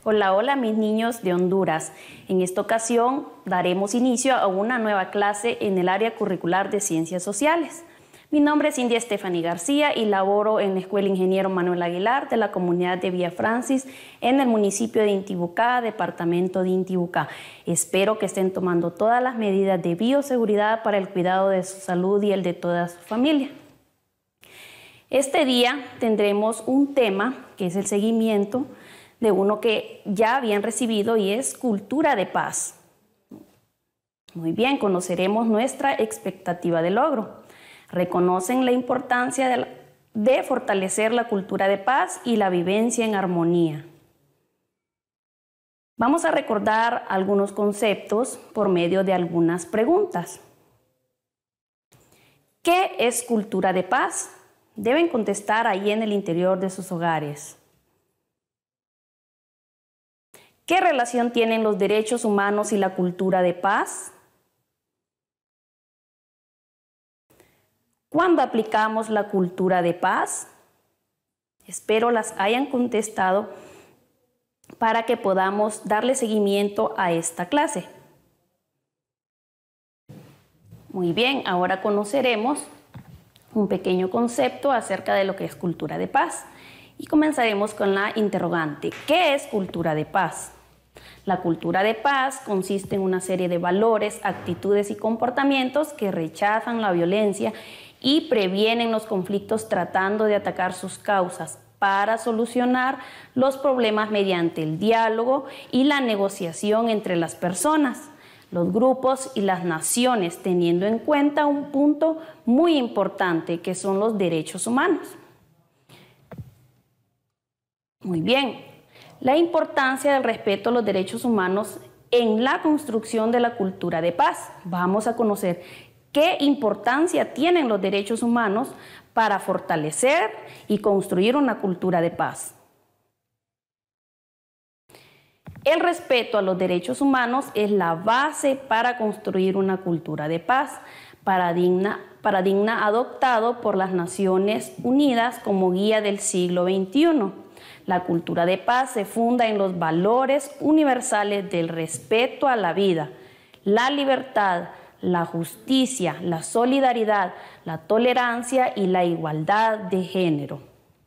Hola, hola mis niños de Honduras. En esta ocasión daremos inicio a una nueva clase en el área curricular de Ciencias Sociales. Mi nombre es India Stephanie García y laboro en la Escuela Ingeniero Manuel Aguilar de la comunidad de Villa Francis en el municipio de Intibucá, departamento de Intibucá. Espero que estén tomando todas las medidas de bioseguridad para el cuidado de su salud y el de toda su familia. Este día tendremos un tema que es el seguimiento de uno que ya habían recibido y es cultura de paz. Muy bien, conoceremos nuestra expectativa de logro. Reconocen la importancia de fortalecer la cultura de paz y la vivencia en armonía. Vamos a recordar algunos conceptos por medio de algunas preguntas. ¿Qué es cultura de paz? Deben contestar ahí en el interior de sus hogares. ¿Qué relación tienen los derechos humanos y la cultura de paz? ¿Cuándo aplicamos la cultura de paz? Espero las hayan contestado para que podamos darle seguimiento a esta clase. Muy bien, ahora conoceremos un pequeño concepto acerca de lo que es cultura de paz. Y comenzaremos con la interrogante. ¿Qué es cultura de paz? La cultura de paz consiste en una serie de valores, actitudes y comportamientos que rechazan la violencia y previenen los conflictos tratando de atacar sus causas para solucionar los problemas mediante el diálogo y la negociación entre las personas, los grupos y las naciones, teniendo en cuenta un punto muy importante que son los derechos humanos. Muy bien, la importancia del respeto a los derechos humanos en la construcción de la cultura de paz. Vamos a conocer qué importancia tienen los derechos humanos para fortalecer y construir una cultura de paz. El respeto a los derechos humanos es la base para construir una cultura de paz, paradigma adoptado por las Naciones Unidas como guía del siglo XXI. La cultura de paz se funda en los valores universales del respeto a la vida, la libertad, la justicia, la solidaridad, la tolerancia y la igualdad de género.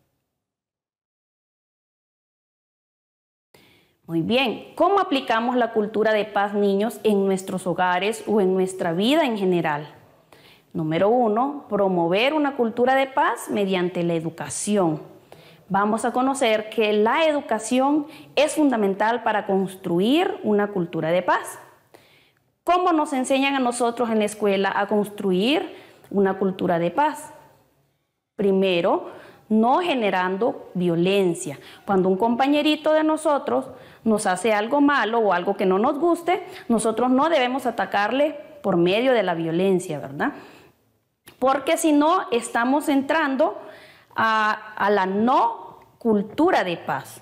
Muy bien, ¿cómo aplicamos la cultura de paz, niños, en nuestros hogares o en nuestra vida en general? Número 1, promover una cultura de paz mediante la educación. Vamos a conocer que la educación es fundamental para construir una cultura de paz. ¿Cómo nos enseñan a nosotros en la escuela a construir una cultura de paz? Primero, no generando violencia. Cuando un compañerito de nosotros nos hace algo malo o algo que no nos guste, nosotros no debemos atacarle por medio de la violencia, ¿verdad? Porque si no, estamos entrando a la no cultura de paz.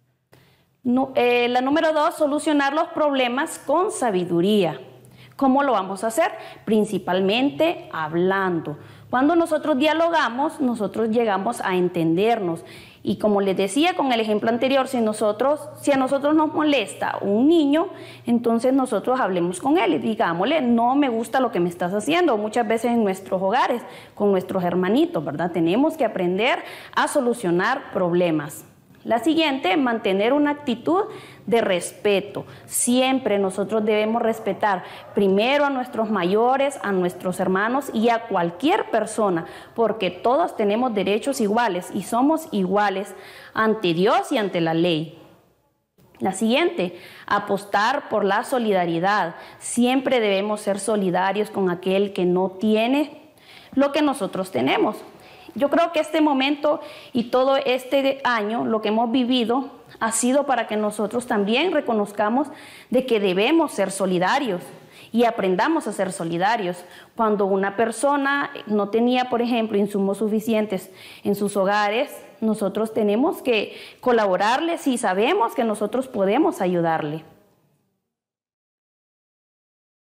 La número 2, solucionar los problemas con sabiduría. ¿Cómo lo vamos a hacer? Principalmente hablando. Cuando nosotros dialogamos, nosotros llegamos a entendernos. Y como les decía con el ejemplo anterior, si a nosotros nos molesta un niño, entonces nosotros hablemos con él y digámosle, no me gusta lo que me estás haciendo. Muchas veces en nuestros hogares, con nuestros hermanitos, ¿verdad? Tenemos que aprender a solucionar problemas. La siguiente, mantener una actitud de respeto. Siempre nosotros debemos respetar primero a nuestros mayores, a nuestros hermanos y a cualquier persona, porque todos tenemos derechos iguales y somos iguales ante Dios y ante la ley. La siguiente, apostar por la solidaridad. Siempre debemos ser solidarios con aquel que no tiene lo que nosotros tenemos. Yo creo que este momento y todo este año, lo que hemos vivido, ha sido para que nosotros también reconozcamos de que debemos ser solidarios y aprendamos a ser solidarios. Cuando una persona no tenía, por ejemplo, insumos suficientes en sus hogares, nosotros tenemos que colaborarle si sabemos que nosotros podemos ayudarle.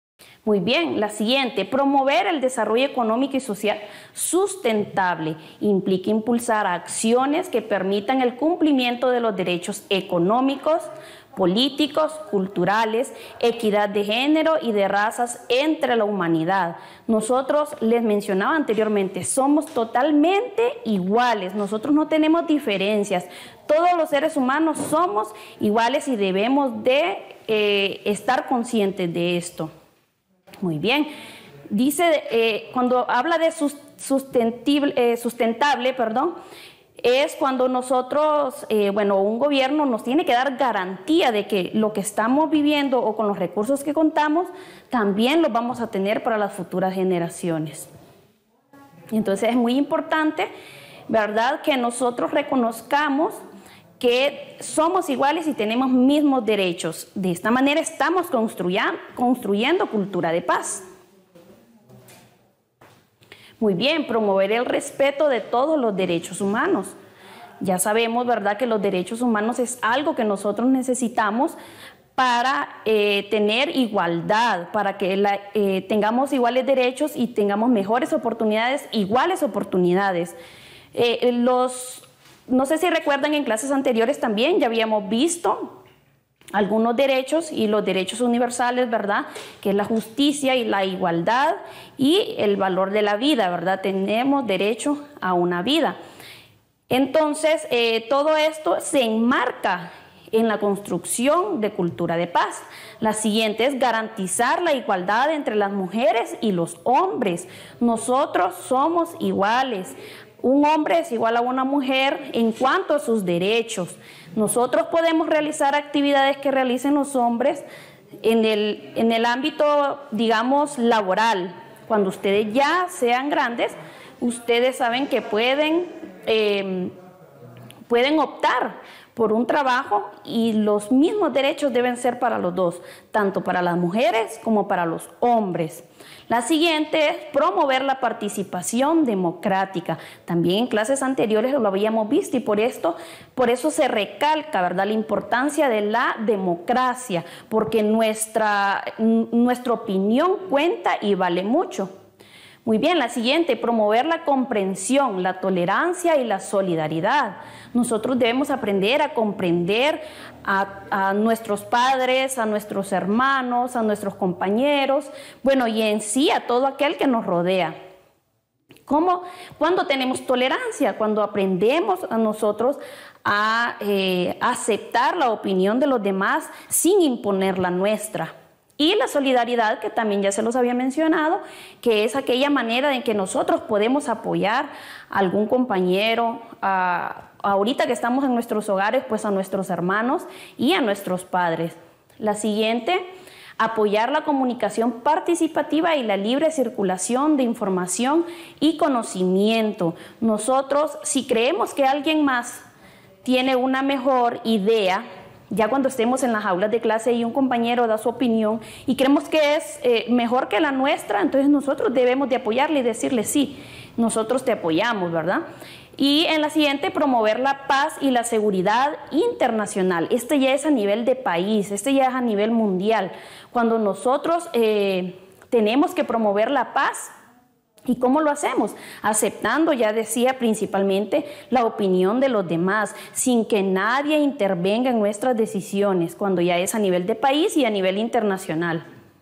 Muy bien, la siguiente, promover el desarrollo económico y social sustentable. Implica impulsar acciones que permitan el cumplimiento de los derechos económicos, políticos, culturales, equidad de género y de razas entre la humanidad. Nosotros, les mencionaba anteriormente, somos totalmente iguales, nosotros no tenemos diferencias. Todos los seres humanos somos iguales y debemos de estar conscientes de esto. Muy bien. Dice, cuando habla de sustentable, es cuando nosotros, un gobierno nos tiene que dar garantía de que lo que estamos viviendo o con los recursos que contamos, también los vamos a tener para las futuras generaciones. Entonces es muy importante, ¿verdad?, que nosotros reconozcamos que somos iguales y tenemos mismos derechos. De esta manera estamos construyendo cultura de paz. Muy bien, promover el respeto de todos los derechos humanos. Ya sabemos, ¿verdad?, que los derechos humanos es algo que nosotros necesitamos para tener igualdad, para que tengamos iguales derechos y tengamos mejores oportunidades, iguales oportunidades. No sé si recuerdan, en clases anteriores también ya habíamos visto algunos derechos y los derechos universales, ¿verdad?, que es la justicia y la igualdad y el valor de la vida, ¿verdad? Tenemos derecho a una vida. Entonces, todo esto se enmarca en la construcción de cultura de paz. La siguiente es garantizar la igualdad entre las mujeres y los hombres. Nosotros somos iguales. Un hombre es igual a una mujer en cuanto a sus derechos. Nosotros podemos realizar actividades que realicen los hombres en el ámbito, digamos, laboral. Cuando ustedes ya sean grandes, ustedes saben que pueden optar por un trabajo y los mismos derechos deben ser para los dos, tanto para las mujeres como para los hombres. La siguiente es promover la participación democrática. También en clases anteriores lo habíamos visto y por eso se recalca, ¿verdad?, la importancia de la democracia, porque nuestra opinión cuenta y vale mucho. Muy bien, la siguiente, promover la comprensión, la tolerancia y la solidaridad. Nosotros debemos aprender a comprender a nuestros padres, a nuestros hermanos, a nuestros compañeros, y en sí a todo aquel que nos rodea. ¿Cómo? Cuando tenemos tolerancia, cuando aprendemos a nosotros a aceptar la opinión de los demás sin imponer la nuestra. Y la solidaridad, que también ya se los había mencionado, que es aquella manera en que nosotros podemos apoyar a algún compañero, ahorita que estamos en nuestros hogares, pues a nuestros hermanos y a nuestros padres. La siguiente, apoyar la comunicación participativa y la libre circulación de información y conocimiento. Nosotros, si creemos que alguien más tiene una mejor idea, ya cuando estemos en las aulas de clase y un compañero da su opinión y creemos que es mejor que la nuestra, entonces nosotros debemos de apoyarle y decirle sí, nosotros te apoyamos, ¿verdad? Y en la siguiente, promover la paz y la seguridad internacional. Este ya es a nivel de país, este ya es a nivel mundial. Cuando nosotros tenemos que promover la paz, ¿y cómo lo hacemos? Aceptando, ya decía, principalmente la opinión de los demás, sin que nadie intervenga en nuestras decisiones, cuando ya es a nivel de país y a nivel internacional.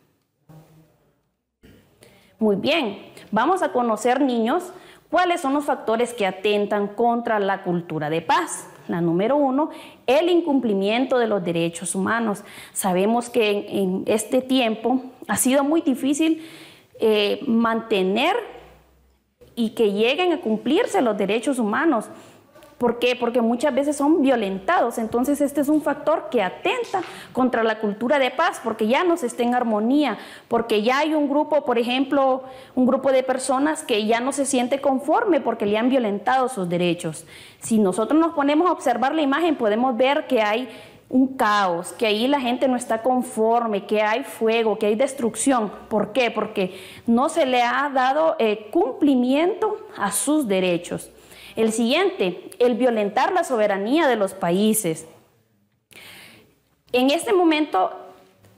Muy bien, vamos a conocer, niños, cuáles son los factores que atentan contra la cultura de paz. La número 1, el incumplimiento de los derechos humanos. Sabemos que en este tiempo ha sido muy difícil mantener y que lleguen a cumplirse los derechos humanos. ¿Por qué? Porque muchas veces son violentados. Entonces este es un factor que atenta contra la cultura de paz, porque ya no se está en armonía, porque ya hay un grupo, por ejemplo, un grupo de personas que ya no se siente conforme porque le han violentado sus derechos. Si nosotros nos ponemos a observar la imagen, podemos ver que hay un caos, que ahí la gente no está conforme, que hay fuego, que hay destrucción. ¿Por qué? Porque no se le ha dado cumplimiento a sus derechos. El siguiente, el violentar la soberanía de los países. En este momento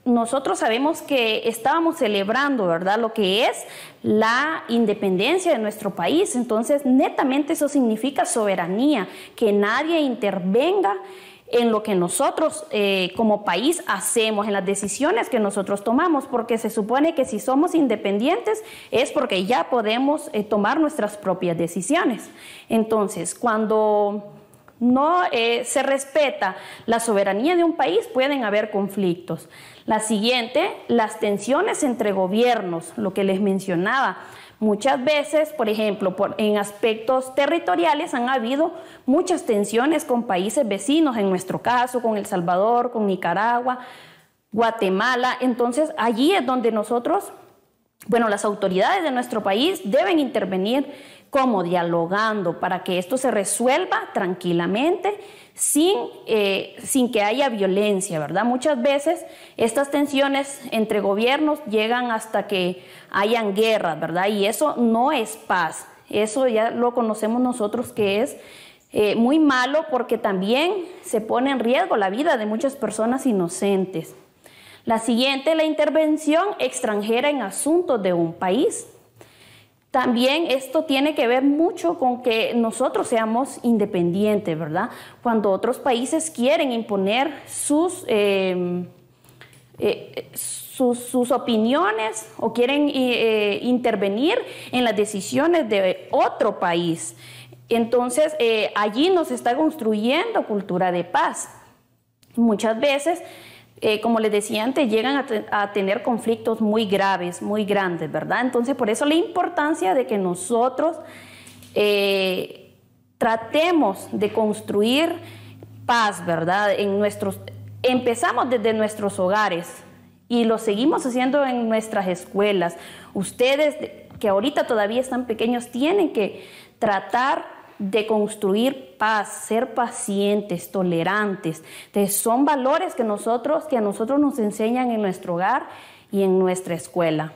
nosotros sabemos que estábamos celebrando, ¿verdad?, lo que es la independencia de nuestro país. Entonces, netamente eso significa soberanía, que nadie intervenga en lo que nosotros como país hacemos, en las decisiones que nosotros tomamos, porque se supone que si somos independientes es porque ya podemos tomar nuestras propias decisiones. Entonces, cuando no se respeta la soberanía de un país, pueden haber conflictos. La siguiente, las tensiones entre gobiernos, lo que les mencionaba. Muchas veces, por ejemplo, en aspectos territoriales han habido muchas tensiones con países vecinos, en nuestro caso con El Salvador, con Nicaragua, Guatemala. Entonces, allí es donde nosotros, las autoridades de nuestro país deben intervenir como dialogando para que esto se resuelva tranquilamente sin que haya violencia, ¿verdad? Muchas veces estas tensiones entre gobiernos llegan hasta que hayan guerras, ¿verdad? Y eso no es paz. Eso ya lo conocemos nosotros que es muy malo, porque también se pone en riesgo la vida de muchas personas inocentes. La siguiente, la intervención extranjera en asuntos de un país. También esto tiene que ver mucho con que nosotros seamos independientes, ¿verdad? Cuando otros países quieren imponer sus opiniones o quieren intervenir en las decisiones de otro país. Entonces, allí nos está construyendo cultura de paz. Muchas veces, como les decía antes, llegan a tener conflictos muy graves, muy grandes, ¿verdad? Entonces, por eso la importancia de que nosotros tratemos de construir paz, ¿verdad? Empezamos desde nuestros hogares y lo seguimos haciendo en nuestras escuelas. Ustedes que ahorita todavía están pequeños tienen que tratar de construir paz, ser pacientes, tolerantes. Entonces, son valores que a nosotros nos enseñan en nuestro hogar y en nuestra escuela.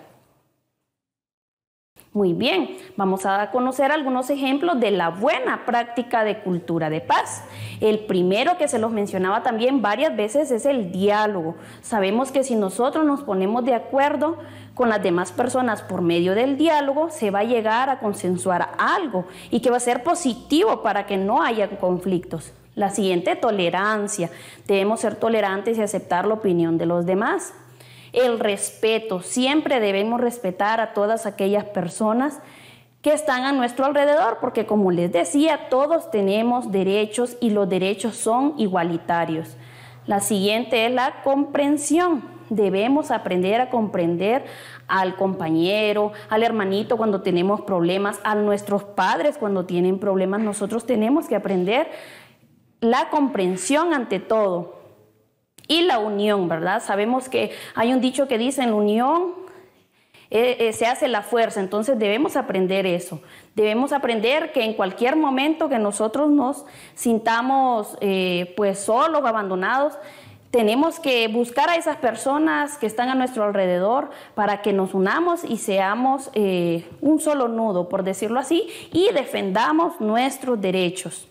Muy bien, vamos a conocer algunos ejemplos de la buena práctica de cultura de paz. El primero, que se los mencionaba también varias veces, es el diálogo. Sabemos que si nosotros nos ponemos de acuerdo con las demás personas por medio del diálogo, se va a llegar a consensuar algo y que va a ser positivo para que no haya conflictos. La siguiente, tolerancia. Debemos ser tolerantes y aceptar la opinión de los demás. El respeto. Siempre debemos respetar a todas aquellas personas que están a nuestro alrededor, porque como les decía, todos tenemos derechos y los derechos son igualitarios. La siguiente es la comprensión. Debemos aprender a comprender al compañero, al hermanito cuando tenemos problemas, a nuestros padres cuando tienen problemas. Nosotros tenemos que aprender la comprensión ante todo. Y la unión, ¿verdad? Sabemos que hay un dicho que dice, en la unión se hace la fuerza. Entonces debemos aprender eso. Debemos aprender que en cualquier momento que nosotros nos sintamos solos, abandonados, tenemos que buscar a esas personas que están a nuestro alrededor para que nos unamos y seamos un solo nudo, por decirlo así, y defendamos nuestros derechos.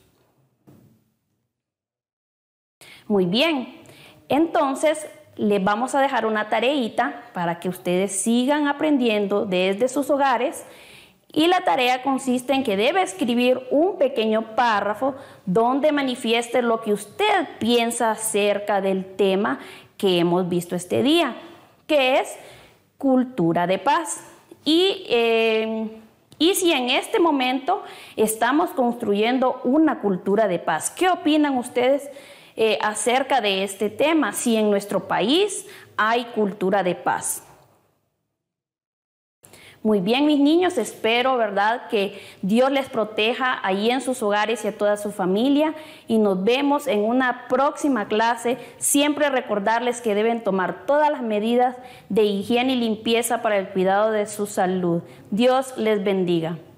Muy bien, entonces les vamos a dejar una tareita para que ustedes sigan aprendiendo desde sus hogares. Y la tarea consiste en que debe escribir un pequeño párrafo donde manifieste lo que usted piensa acerca del tema que hemos visto este día, que es cultura de paz. Y si en este momento estamos construyendo una cultura de paz, ¿qué opinan ustedes acerca de este tema? Si en nuestro país hay cultura de paz. Muy bien, mis niños, espero, ¿verdad?, que Dios les proteja ahí en sus hogares y a toda su familia, y nos vemos en una próxima clase. Siempre recordarles que deben tomar todas las medidas de higiene y limpieza para el cuidado de su salud. Dios les bendiga.